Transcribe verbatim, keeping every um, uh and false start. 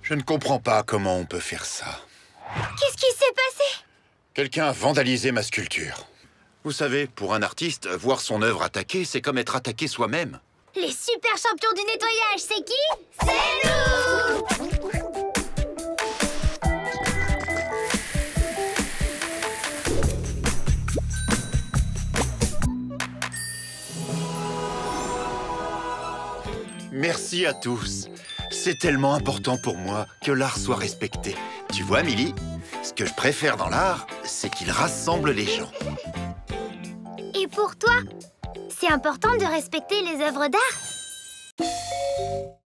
Je ne comprends pas comment on peut faire ça. Qu'est-ce qui s'est passé? Quelqu'un a vandalisé ma sculpture. Vous savez, pour un artiste, voir son œuvre attaquée, c'est comme être attaqué soi-même. Les super champions du nettoyage, c'est qui? C'est nous! Merci à tous. C'est tellement important pour moi que l'art soit respecté. Tu vois, Millie, ce que je préfère dans l'art, c'est qu'il rassemble les gens. Et pour toi, c'est important de respecter les œuvres d'art?